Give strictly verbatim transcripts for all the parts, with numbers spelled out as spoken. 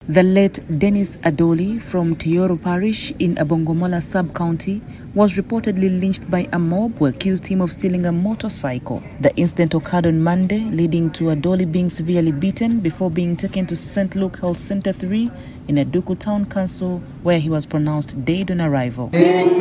The late Dennis Adoli from Tioru Parish in Abongomola sub-county was reportedly lynched by a mob who accused him of stealing a motorcycle. The incident occurred on Monday, leading to Adoli being severely beaten before being taken to Saint Luke Health Center three in Aduku Town Council, where he was pronounced dead on arrival.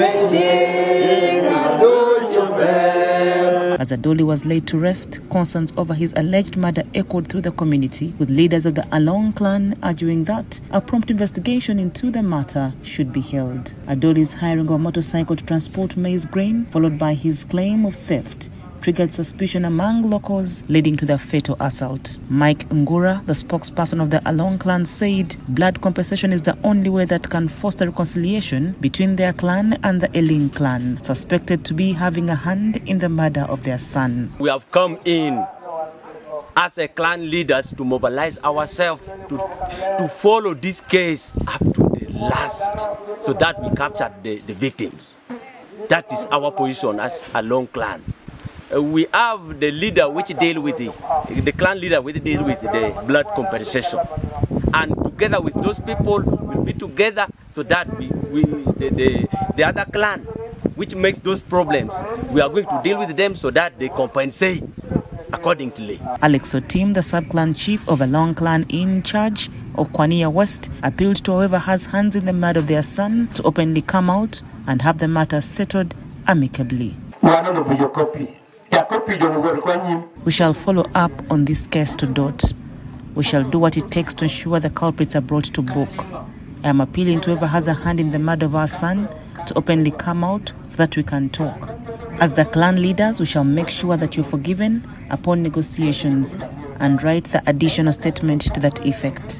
As Adoli was laid to rest, concerns over his alleged murder echoed through the community, with leaders of the Along clan arguing that a prompt investigation into the matter should be held. Adoli's hiring of a motorcycle to transport maize grain, followed by his claim of theft, triggered suspicion among locals, leading to the fatal assault. Mike Ngura, the spokesperson of the Along clan, said blood compensation is the only way that can foster reconciliation between their clan and the Eling clan, suspected to be having a hand in the murder of their son. We have come in as a clan leaders to mobilize ourselves to, to follow this case up to the last, so that we capture the, the victims. That is our position as Along clan. Uh, we have the leader which deal with the, the clan leader which deal with the blood compensation, and together with those people we'll be together so that we, we the, the, the other clan which makes those problems, we are going to deal with them so that they compensate accordingly. Alex Otim, the sub-clan chief of Along clan in charge of Kwania West, appealed to whoever has hands in the murder of their son to openly come out and have the matter settled amicably. We shall follow up on this case to dot. We shall do what it takes to ensure the culprits are brought to book. I am appealing to whoever has a hand in the murder of our son to openly come out so that we can talk. As the clan leaders, we shall make sure that you're forgiven upon negotiations and write the additional statement to that effect.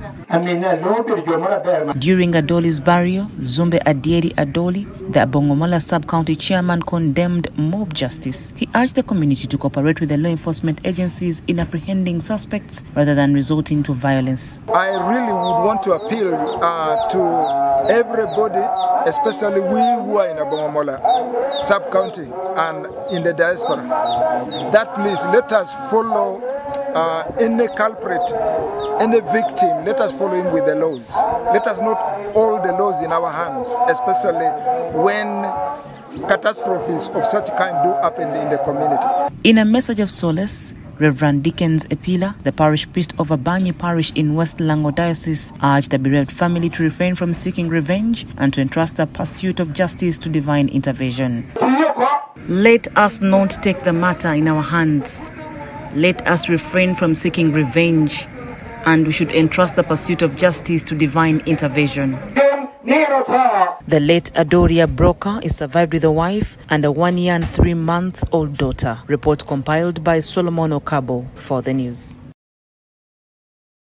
During Adoli's burial, Zumbe Adieri Adoli, the Abongomola sub-county chairman, condemned mob justice. He urged the community to cooperate with the law enforcement agencies in apprehending suspects rather than resorting to violence. I really would want to appeal uh, to everybody, especially we who are in Abongomola sub-county and in the diaspora, that please let us follow uh, any culprit, any victim, let us follow him with the laws. Let us not hold the laws in our hands, especially when catastrophes of such kind do happen in the community. In a message of solace, Reverend Dickens Epila, the parish priest of Abanyi Parish in West Lango Diocese, urged the bereaved family to refrain from seeking revenge and to entrust the pursuit of justice to divine intervention. Let us not take the matter in our hands. Let us refrain from seeking revenge, and we should entrust the pursuit of justice to divine intervention. The late Adoria Broker is survived with a wife and a one year and three months old daughter. Report compiled by Solomon Okabo for the news.